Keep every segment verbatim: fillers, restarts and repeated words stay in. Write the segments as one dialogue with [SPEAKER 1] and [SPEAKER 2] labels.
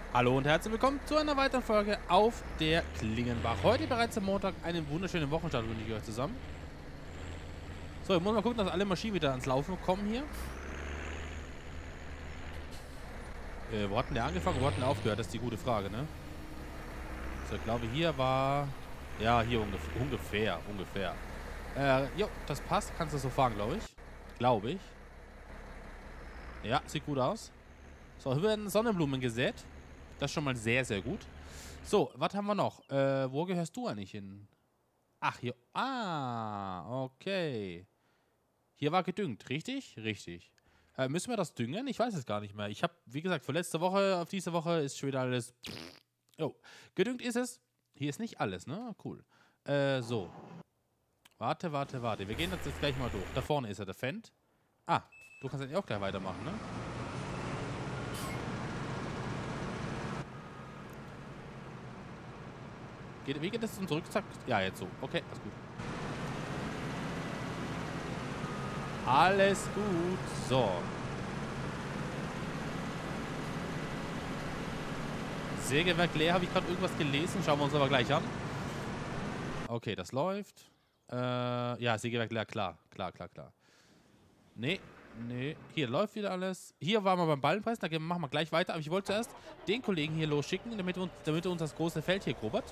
[SPEAKER 1] Hallo und herzlich willkommen zu einer weiteren Folge auf der Klingenbach. Heute bereits am Montag einen wunderschönen Wochenstart wünsche ich euch zusammen. So, ich muss mal gucken, dass alle Maschinen wieder ans Laufen kommen hier. Äh, wo hat denn der angefangen, wo hat denn der aufgehört? Das ist die gute Frage, ne? So, ich glaube, hier war... Ja, hier ungef ungefähr, ungefähr. Äh, jo, das passt. Kannst du so fahren, glaube ich. Glaube ich. Ja, sieht gut aus. So, hier werden Sonnenblumen gesät. Das ist schon mal sehr, sehr gut. So, was haben wir noch? Äh, wo gehörst du eigentlich hin? Ach, hier. Ah, okay. Hier war gedüngt, richtig? Richtig. Äh, müssen wir das düngen? Ich weiß es gar nicht mehr. Ich habe, wie gesagt, für letzte Woche auf diese Woche ist schon wieder alles... Oh, gedüngt ist es. Hier ist nicht alles, ne? Cool. Äh, so. Warte, warte, warte. Wir gehen das jetzt gleich mal durch. Da vorne ist er, der Fendt. Ah, du kannst jetzt auch gleich weitermachen, ne? Geht, wie geht das zum Zurück? Zack. Ja, jetzt so. Okay, alles gut. Alles gut. So. Sägewerk leer, habe ich gerade irgendwas gelesen. Schauen wir uns aber gleich an. Okay, das läuft. Äh, ja, Sägewerk leer, klar. Klar, klar, klar. Nee, nee. Hier läuft wieder alles. Hier waren wir beim Ballenpreis. Da machen wir gleich weiter. Aber ich wollte zuerst den Kollegen hier losschicken, damit, uns, damit er uns das große Feld hier grubbert.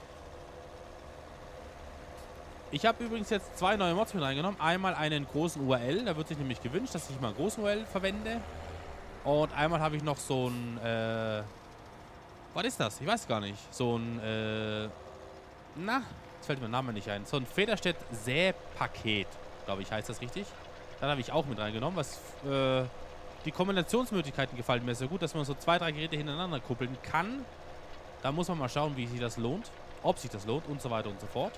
[SPEAKER 1] Ich habe übrigens jetzt zwei neue Mods mit reingenommen. Einmal einen großen U R L. Da wird sich nämlich gewünscht, dass ich mal einen großen U R L verwende. Und einmal habe ich noch so ein... Äh, was ist das? Ich weiß gar nicht. So ein... Äh, na, jetzt fällt mir der Name nicht ein. So ein Federstedt-Säpaket, glaube ich, heißt das richtig. Das habe ich auch mit reingenommen. Was, äh, die Kombinationsmöglichkeiten gefallen mir sehr gut, dass man so zwei, drei Geräte hintereinander kuppeln kann. Da muss man mal schauen, wie sich das lohnt. Ob sich das lohnt und so weiter und so fort.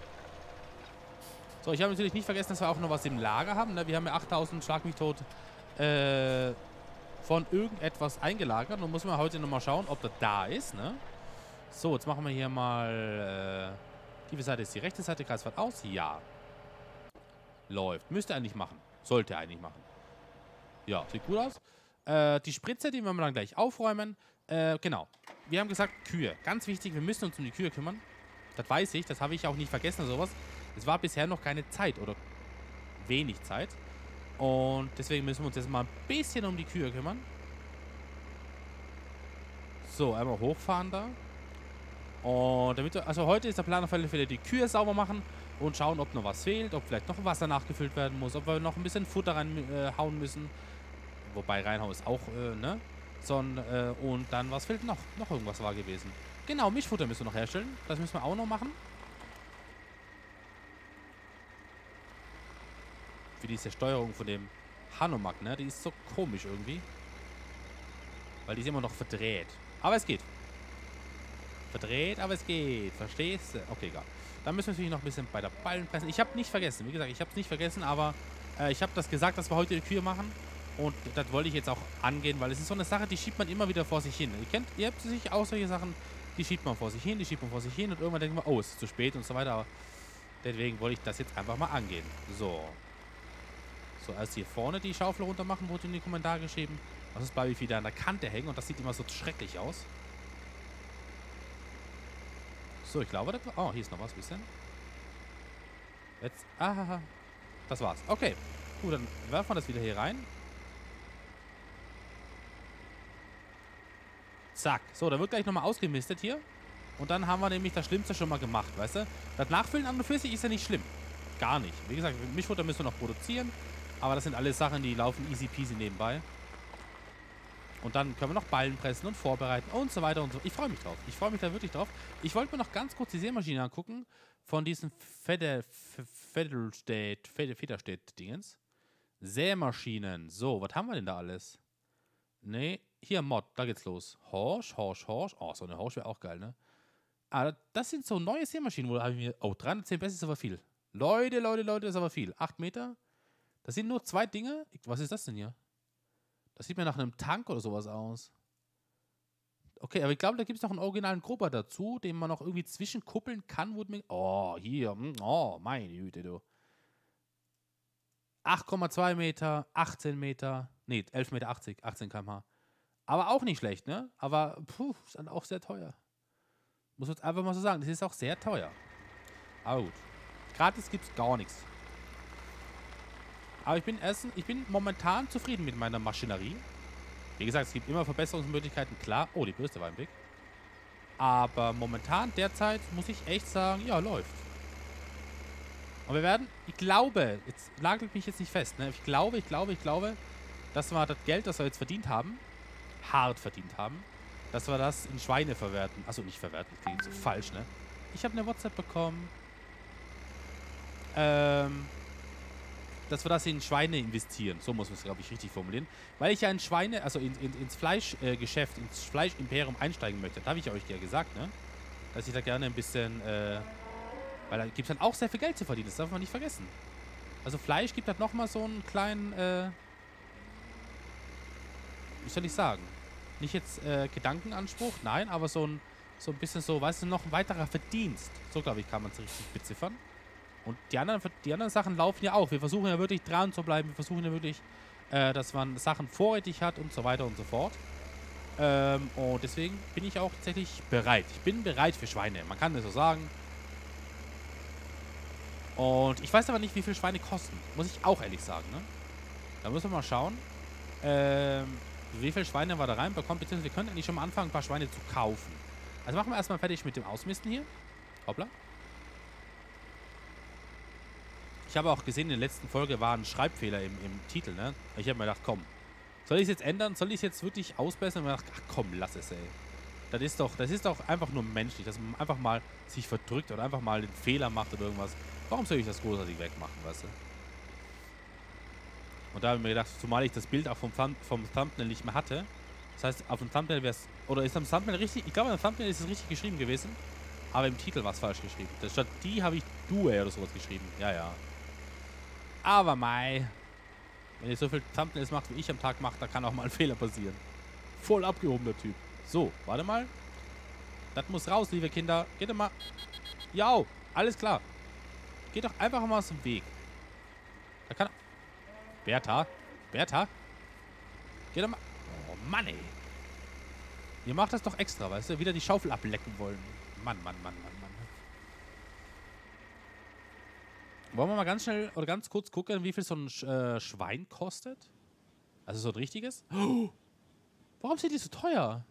[SPEAKER 1] So, ich habe natürlich nicht vergessen, dass wir auch noch was im Lager haben. Ne? Wir haben ja achttausend Schlag mich tot äh, von irgendetwas eingelagert. Und muss man heute nochmal schauen, ob das da ist. Ne? So, jetzt machen wir hier mal... Äh, die Seite ist die rechte Seite. Kreisfahrt aus. Ja. Läuft. Müsste eigentlich machen. Sollte eigentlich machen. Ja, sieht gut aus. Äh, die Spritze, die werden wir dann gleich aufräumen. Äh, genau. Wir haben gesagt, Kühe. Ganz wichtig, wir müssen uns um die Kühe kümmern. Das weiß ich. Das habe ich auch nicht vergessen oder sowas. Es war bisher noch keine Zeit oder wenig Zeit. Und deswegen müssen wir uns jetzt mal ein bisschen um die Kühe kümmern. So, einmal hochfahren da. Und damit wir, also heute ist der Plan auf alle Fälle die Kühe sauber machen und schauen, ob noch was fehlt, ob vielleicht noch Wasser nachgefüllt werden muss, ob wir noch ein bisschen Futter reinhauen äh, müssen. Wobei reinhauen ist auch, äh, ne? So, äh, und dann, was fehlt noch? Noch irgendwas war gewesen. Genau, Mischfutter müssen wir noch herstellen. Das müssen wir auch noch machen. Wie diese Steuerung von dem Hanomag, ne? Die ist so komisch irgendwie. Weil die ist immer noch verdreht. Aber es geht. Verdreht, aber es geht. Verstehst du? Okay, egal. Dann müssen wir natürlich noch ein bisschen bei der Ballen pressen. Ich habe nicht vergessen. Wie gesagt, ich habe es nicht vergessen, aber äh, ich habe das gesagt, dass wir heute die Kühe machen. Und das wollte ich jetzt auch angehen, weil es ist so eine Sache, die schiebt man immer wieder vor sich hin. Ihr kennt, ihr habt sich auch solche Sachen, die schiebt man vor sich hin, die schiebt man vor sich hin und irgendwann denkt man, oh, es ist zu spät und so weiter. Aber deswegen wollte ich das jetzt einfach mal angehen. So. So, als hier vorne die Schaufel runter machen, wurde in die Kommentare geschrieben. Was ist bei wie viel da an der Kante hängen und das sieht immer so schrecklich aus. So, ich glaube, das war... Oh, hier ist noch was, bisschen. Jetzt... Ah, das war's. Okay. Gut, dann werfen wir das wieder hier rein. Zack. So, da wird gleich nochmal ausgemistet hier. Und dann haben wir nämlich das Schlimmste schon mal gemacht, weißt du? Das Nachfüllen an und für sich ist ja nicht schlimm. Gar nicht. Wie gesagt, Mischfutter müssen wir noch produzieren. Aber das sind alles Sachen, die laufen easy peasy nebenbei. Und dann können wir noch Ballen pressen und vorbereiten und so weiter und so. Ich freue mich drauf. Ich freue mich da wirklich drauf. Ich wollte mir noch ganz kurz die Sämaschine angucken von diesen Federstedt, Federstedt-Dingens. Sämaschinen. So, was haben wir denn da alles? Nee, hier Mod, da geht's los. Horsch, Horsch, Horsch. Oh, so eine Horsch wäre auch geil, ne? Ah, das sind so neue Sämaschinen, wo habe ich mir... Oh, dreihundertzehn Pässe ist aber viel. Leute, Leute, Leute, ist aber viel. acht Meter. Das sind nur zwei Dinge. Was ist das denn hier? Das sieht mir nach einem Tank oder sowas aus. Okay, aber ich glaube, da gibt es noch einen originalen Grubber dazu, den man noch irgendwie zwischenkuppeln kann. Wo mir oh, hier. Oh, meine Güte, du. acht Komma zwei Meter, achtzehn Meter. Nee, elf Meter achtzig, achtzehn Kilometer pro Stunde. Aber auch nicht schlecht, ne? Aber, puh, ist dann auch sehr teuer. Muss man jetzt einfach mal so sagen. Das ist auch sehr teuer. Aber gut. Gratis gibt's gar nichts. Aber ich bin essen, ich bin momentan zufrieden mit meiner Maschinerie. Wie gesagt, es gibt immer Verbesserungsmöglichkeiten, klar. Oh, die Bürste war im Weg. Aber momentan, derzeit, muss ich echt sagen, ja, läuft. Und wir werden, ich glaube, jetzt nagelt mich jetzt nicht fest, ne? Ich glaube, ich glaube, ich glaube, dass wir das Geld, das wir jetzt verdient haben, hart verdient haben, dass wir das in Schweine verwerten. Achso, nicht verwerten, das klingt so falsch, ne? Ich habe eine WhatsApp bekommen. Ähm... dass wir das in Schweine investieren. So muss man es, glaube ich, richtig formulieren. Weil ich ja in Schweine, also in, in, ins Fleischgeschäft, äh, ins Fleischimperium einsteigen möchte. Da habe ich euch ja gesagt, ne? Dass ich da gerne ein bisschen, äh, weil da gibt es dann auch sehr viel Geld zu verdienen. Das darf man nicht vergessen. Also Fleisch gibt halt nochmal so einen kleinen, äh, wie soll ich sagen? Nicht jetzt äh, Gedankenanspruch, nein, aber so ein, so ein bisschen so, weißt du, noch ein weiterer Verdienst. So, glaube ich, kann man es richtig beziffern. Und die anderen, die anderen Sachen laufen ja auch. Wir versuchen ja wirklich dran zu bleiben. Wir versuchen ja wirklich, äh, dass man Sachen vorrätig hat und so weiter und so fort. Ähm, und deswegen bin ich auch tatsächlich bereit. Ich bin bereit für Schweine. Man kann das so sagen. Und ich weiß aber nicht, wie viel Schweine kosten. Muss ich auch ehrlich sagen, ne? Da müssen wir mal schauen, ähm, wie viele Schweine wir da reinbekommen. Beziehungsweise wir können eigentlich schon mal anfangen, ein paar Schweine zu kaufen. Also machen wir erstmal fertig mit dem Ausmisten hier. Hoppla. Ich habe auch gesehen, in der letzten Folge war ein Schreibfehler im, im Titel, ne? Ich habe mir gedacht, komm, soll ich es jetzt ändern? Soll ich es jetzt wirklich ausbessern? Und ich habe mir gedacht, ach komm, lass es, ey. Das ist doch, das ist doch einfach nur menschlich, dass man einfach mal sich verdrückt oder einfach mal einen Fehler macht oder irgendwas. Warum soll ich das großartig wegmachen, weißt du? Und da habe ich mir gedacht, zumal ich das Bild auch vom, Thumb vom Thumbnail nicht mehr hatte. Das heißt, auf dem Thumbnail wäre es, oder ist am Thumbnail richtig, ich glaube, am Thumbnail ist es richtig geschrieben gewesen, aber im Titel war es falsch geschrieben. Statt die habe ich Due oder sowas geschrieben. Ja, ja. Aber mei, wenn ihr so viel Thumbnails macht, wie ich am Tag mache, da kann auch mal ein Fehler passieren. Voll abgehobener Typ. So, warte mal. Das muss raus, liebe Kinder. Geht doch mal. Ja, alles klar. Geht doch einfach mal aus dem Weg. Da kann... Bertha? Bertha? Geht doch mal... Oh, Mann, ey. Ihr macht das doch extra, weißt du? Wieder die Schaufel ablecken wollen. Mann, Mann, Mann, Mann, Mann. Wollen wir mal ganz schnell oder ganz kurz gucken, wie viel so ein äh, Schwein kostet? Also so ein richtiges? Oh, warum sind die so teuer?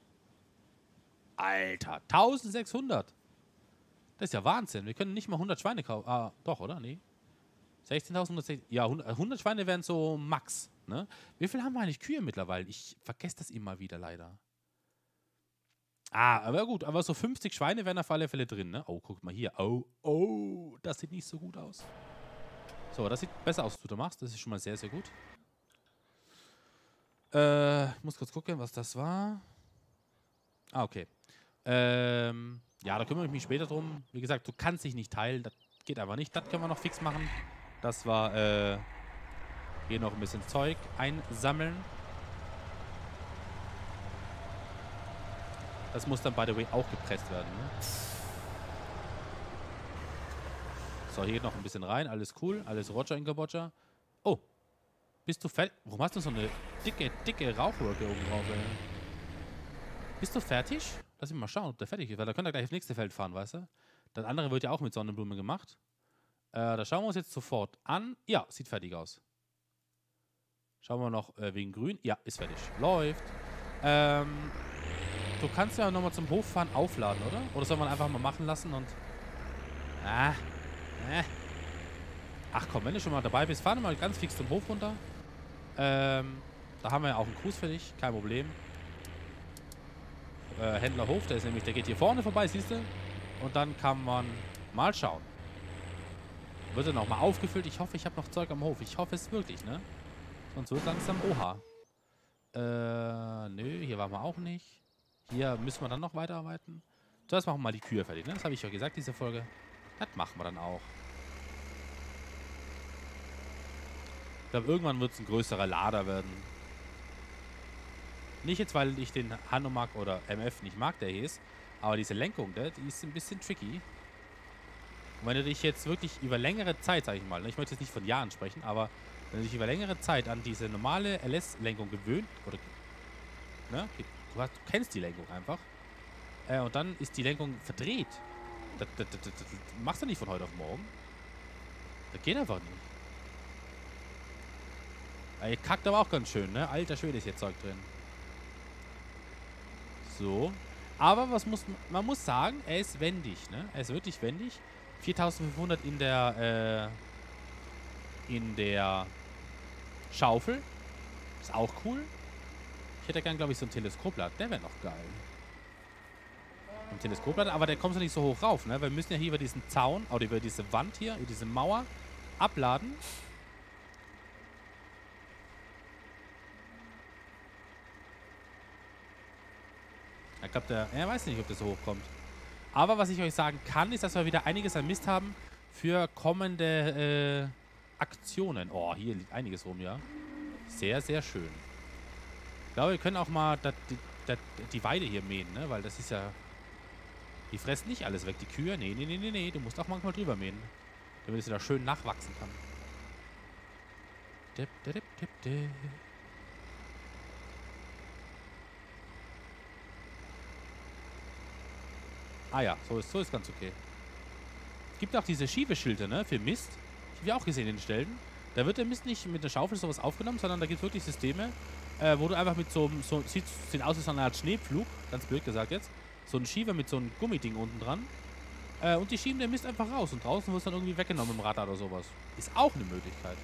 [SPEAKER 1] Alter, eintausendsechshundert. Das ist ja Wahnsinn. Wir können nicht mal hundert Schweine kaufen. Ah, doch, oder? Nee. sechzehntausend. Ja, hundert Schweine wären so Max. Ne? Wie viel haben wir eigentlich Kühe mittlerweile? Ich vergesse das immer wieder leider. Ah, aber gut, aber so fünfzig Schweine wären auf alle Fälle drin, ne? Oh, guck mal hier. Oh, oh, das sieht nicht so gut aus. So, das sieht besser aus, was du da machst. Das ist schon mal sehr, sehr gut. Äh, ich muss kurz gucken, was das war. Ah, okay. Ähm, ja, da kümmere ich mich später drum. Wie gesagt, du kannst dich nicht teilen. Das geht einfach nicht. Das können wir noch fix machen. Das war, äh, hier noch ein bisschen Zeug einsammeln. Das muss dann, by the way, auch gepresst werden. Ne? So, hier geht noch ein bisschen rein. Alles cool. Alles Roger in Gebotscher. Oh. Bist du fertig? Warum hast du so eine dicke, dicke Rauchwolke oben drauf, ey? Bist du fertig? Lass mich mal schauen, ob der fertig ist. Weil da könnt ihr gleich aufs nächste Feld fahren, weißt du? Das andere wird ja auch mit Sonnenblume gemacht. Äh, da schauen wir uns jetzt sofort an. Ja, sieht fertig aus. Schauen wir noch äh, wegen Grün. Ja, ist fertig. Läuft. Ähm... Du kannst ja nochmal zum Hochfahren aufladen, oder? Oder soll man einfach mal machen lassen und... Ah. Äh. Ach komm, wenn du schon mal dabei bist, fahr mal ganz fix zum Hof runter. Ähm, da haben wir ja auch einen Gruß für dich. Kein Problem. Äh, Händlerhof, der ist nämlich, der geht hier vorne vorbei, siehst du? Und dann kann man mal schauen. Wird dann auch mal aufgefüllt. Ich hoffe, ich habe noch Zeug am Hof. Ich hoffe es wirklich, ne? Sonst wird langsam Oha. Äh, nö, hier waren wir auch nicht. Hier müssen wir dann noch weiterarbeiten. Zuerst machen wir mal die Kühe fertig, ne? Das habe ich ja gesagt, diese Folge. Das machen wir dann auch. Ich glaube, irgendwann wird es ein größerer Lader werden. Nicht jetzt, weil ich den Hanomag oder M F nicht mag, der hier ist. Aber diese Lenkung, ne, die ist ein bisschen tricky. Und wenn du dich jetzt wirklich über längere Zeit, sag ich mal, ne, ich möchte jetzt nicht von Jahren sprechen, aber wenn du dich über längere Zeit an diese normale L S-Lenkung gewöhnt oder ne? Du, hast, du kennst die Lenkung einfach. Äh, und dann ist die Lenkung verdreht. Das, das, das, das, das machst du nicht von heute auf morgen. Das geht einfach nicht. Ihr kackt aber auch ganz schön, ne? Alter Schwede ist hier Zeug drin. So. Aber was muss man muss sagen, er ist wendig, ne? Er ist wirklich wendig. viertausendfünfhundert in der, äh, in der Schaufel. Ist auch cool. Ich hätte gern, glaube ich, so ein Teleskoplader. Der wäre noch geil. Ein Teleskoplader, aber der kommt so nicht so hoch rauf, ne? Wir müssen ja hier über diesen Zaun, oder über diese Wand hier, über diese Mauer abladen. Ich glaube, der... Er weiß nicht, ob das so hochkommt. Aber was ich euch sagen kann, ist, dass wir wieder einiges an Mist haben für kommende äh, Aktionen. Oh, hier liegt einiges rum, ja. Sehr, sehr schön. Ich glaube, wir können auch mal dat, die, dat, die Weide hier mähen, ne? Weil das ist ja... Die fressen nicht alles weg, die Kühe. Nee, nee, nee, nee, nee. Du musst auch manchmal drüber mähen. Damit es wieder schön nachwachsen kann. Dip, dip, dip, dip, dip. Ah ja, so ist, so ist ganz okay. Es gibt auch diese Schiebeschilder, ne, für Mist. Ich habe ja auch gesehen in den Stellen. Da wird der Mist nicht mit einer Schaufel sowas aufgenommen, sondern da gibt es wirklich Systeme, äh, wo du einfach mit so einem, so, sieht, sieht aus wie so eine Art Schneepflug, ganz blöd gesagt jetzt, so ein Schieber mit so einem Gummiding unten dran. Äh, und die schieben den Mist einfach raus und draußen wird es dann irgendwie weggenommen im Radar oder sowas. Ist auch eine Möglichkeit.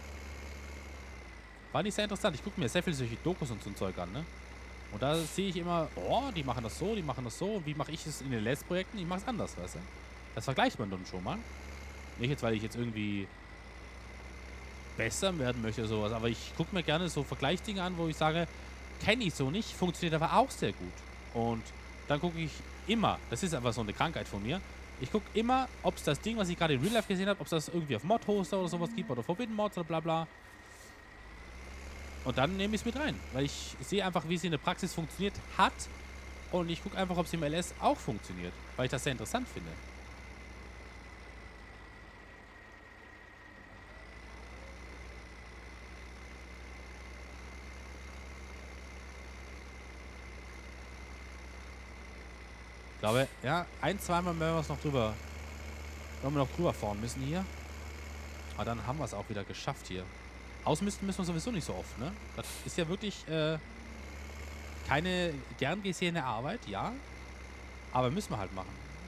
[SPEAKER 1] War nicht sehr interessant. Ich gucke mir sehr viele solche Dokus und so ein Zeug an, ne? Und da sehe ich immer, oh, die machen das so, die machen das so. Und wie mache ich es in den Let's Projekten? Ich mache es anders, weißt du? Das vergleicht man dann schon mal. Nicht jetzt, weil ich jetzt irgendwie besser werden möchte oder sowas. Aber ich gucke mir gerne so Vergleichsdinge an, wo ich sage, kenne ich so nicht, funktioniert aber auch sehr gut. Und dann gucke ich immer, das ist einfach so eine Krankheit von mir, ich gucke immer, ob es das Ding, was ich gerade in Real Life gesehen habe, ob es das irgendwie auf Mod-Hoster oder sowas gibt oder Forbidden Mods oder bla bla. Und dann nehme ich es mit rein, weil ich sehe einfach, wie es in der Praxis funktioniert hat. Und ich gucke einfach, ob es im L S auch funktioniert, weil ich das sehr interessant finde. Ich glaube, ja, ein, zweimal werden wir es noch drüber, werden wir noch drüber fahren müssen hier. Aber dann haben wir es auch wieder geschafft hier. Ausmisten müssen wir sowieso nicht so oft, ne? Das ist ja wirklich äh, keine gern gesehene Arbeit, ja. Aber müssen wir halt machen.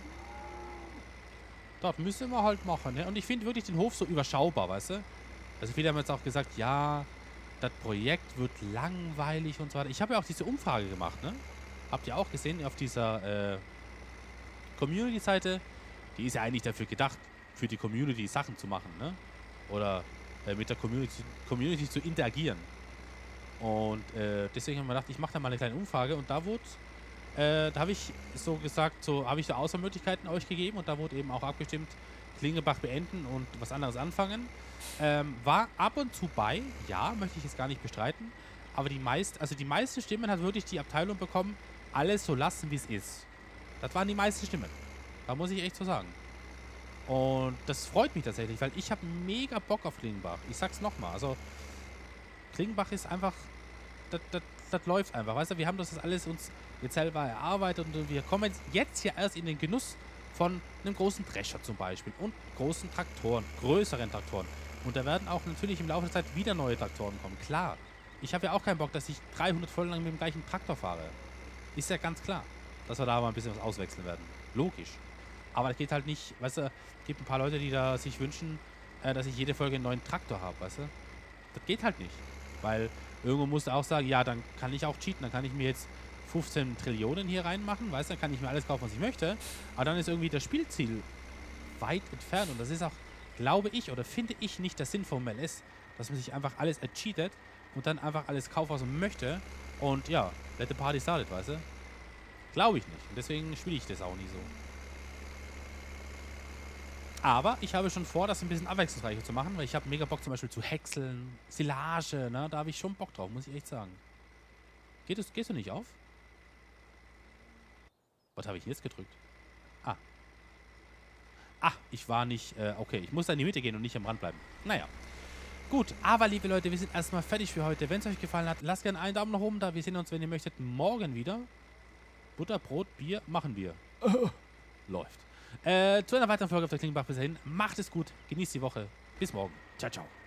[SPEAKER 1] Dort müssen wir halt machen, ne? Und ich finde wirklich den Hof so überschaubar, weißt du? Also viele haben jetzt auch gesagt, ja, das Projekt wird langweilig und so weiter. Ich habe ja auch diese Umfrage gemacht, ne? Habt ihr auch gesehen auf dieser äh, Community-Seite? Die ist ja eigentlich dafür gedacht, für die Community Sachen zu machen, ne? Oder mit der Community, Community zu interagieren. Und äh, deswegen haben wir gedacht, ich mache da mal eine kleine Umfrage und da wurde, äh, da habe ich so gesagt, so habe ich so Auswahlmöglichkeiten euch gegeben und da wurde eben auch abgestimmt, Klingebach beenden und was anderes anfangen. Ähm, war ab und zu bei, ja, möchte ich jetzt gar nicht bestreiten, aber die meisten, also die meisten Stimmen hat wirklich die Abteilung bekommen, alles so lassen, wie es ist. Das waren die meisten Stimmen. Da muss ich echt so sagen. Und das freut mich tatsächlich, weil ich habe mega Bock auf Klingenbach. Ich sag's nochmal, also Klingenbach ist einfach, das, das, das läuft einfach, weißt du, wir haben das alles uns jetzt selber erarbeitet und wir kommen jetzt ja erst in den Genuss von einem großen Drescher zum Beispiel und großen Traktoren, größeren Traktoren. Und da werden auch natürlich im Laufe der Zeit wieder neue Traktoren kommen, klar. Ich habe ja auch keinen Bock, dass ich dreihundert Folgen lang mit dem gleichen Traktor fahre. Ist ja ganz klar, dass wir da mal ein bisschen was auswechseln werden. Logisch. Aber das geht halt nicht, weißt du, es gibt ein paar Leute, die da sich wünschen, äh, dass ich jede Folge einen neuen Traktor habe, weißt du? Das geht halt nicht. Weil irgendwo musst du auch sagen, ja, dann kann ich auch cheaten, dann kann ich mir jetzt fünfzehn Trillionen hier reinmachen, weißt du, dann kann ich mir alles kaufen, was ich möchte. Aber dann ist irgendwie das Spielziel weit entfernt und das ist auch, glaube ich, oder finde ich nicht der Sinn vom L S, dass man sich einfach alles ercheatet und dann einfach alles kauft, was man möchte und ja, let the party started, weißt du? Glaube ich nicht. Und deswegen spiele ich das auch nie so. Aber ich habe schon vor, das ein bisschen abwechslungsreicher zu machen, weil ich habe mega Bock zum Beispiel zu häckseln, Silage, ne? Da habe ich schon Bock drauf, muss ich echt sagen. Geht es, gehst du nicht auf? Was habe ich jetzt gedrückt? Ah. Ah, ich war nicht, äh, okay, ich muss da in die Mitte gehen und nicht am Rand bleiben. Naja. Gut, aber liebe Leute, wir sind erstmal fertig für heute. Wenn es euch gefallen hat, lasst gerne einen Daumen nach oben da. Wir sehen uns, wenn ihr möchtet, morgen wieder. Butter, Brot, Bier, machen wir. Läuft. Äh, zu einer weiteren Folge auf der Klingenbach. Bis dahin, macht es gut, genießt die Woche. Bis morgen. Ciao, ciao.